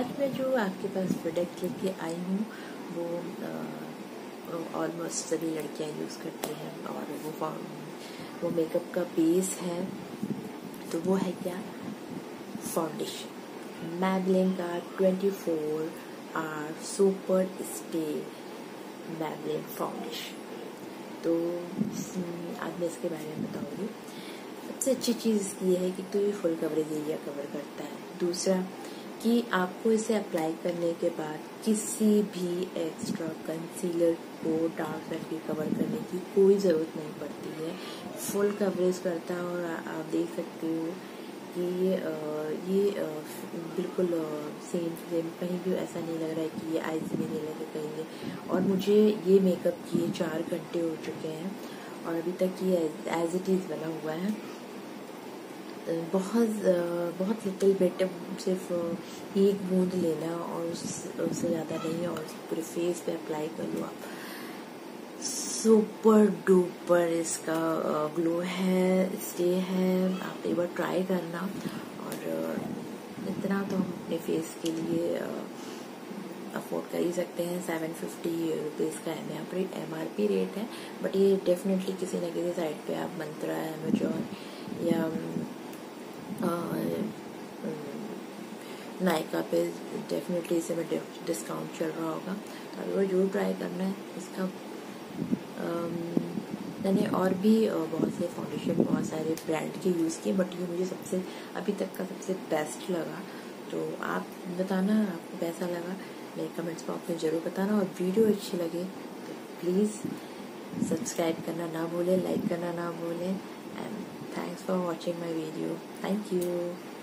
आज मैं जो आपके पास प्रोडक्ट लेके आई हूँ वो ऑलमोस्ट सभी लड़कियाँ यूज़ करती हैं और वो मेकअप का बेस है। तो वो है क्या? फाउंडेशन, Maybelline का 24 hour super stay Maybelline foundation. तो आज मैं इसके बारे में बताऊंगी। सबसे अच्छी चीज़ इसकी ये है कि तो ये फुल कवरेज एरिया कवर करता है। दूसरा कि आपको इसे अप्लाई करने के बाद किसी भी एक्स्ट्रा कंसीलर को डार्क सर्कल कवर करने की कोई ज़रूरत नहीं पड़ती है। फुल कवरेज करता है और आप देख सकते हो कि ये बिल्कुल सेम कहीं भी ऐसा नहीं लग रहा है कि ये आईज में नहीं लगे कहीं। और मुझे ये मेकअप किए 4 घंटे हो चुके हैं और अभी तक ये एज इट इज़ बना हुआ है। बहुत लिटिल बिट, सिर्फ एक बूंद लेना और उससे ज़्यादा नहीं, और पूरे फेस पे अप्लाई कर लो आप। सुपर डुपर इसका ग्लो है, स्टे है। आप एक बार ट्राई करना। और इतना तो हम अपने फेस के लिए अफोर्ड कर ही सकते हैं। 750 रुपीज़ का MRP रेट है, बट ये डेफिनेटली किसी न किसी साइट पे आप मंत्रा, अमेजोन या नायका पे डेफिनेटली इसे में डिस्काउंट चल रहा होगा। तो अभी वो जरूर ट्राई करना है इसका। मैंने और भी बहुत से फाउंडेशन बहुत सारे ब्रांड के यूज़ किए, बट ये मुझे सबसे अभी तक का सबसे बेस्ट लगा। तो आप बताना आपको कैसा लगा, मेरे कमेंट्स बॉक्स में ज़रूर बताना। और वीडियो अच्छी लगे तो प्लीज़ सब्सक्राइब करना ना भूलें, लाइक करना ना भूलें। And thanks for watching my video. Thank you.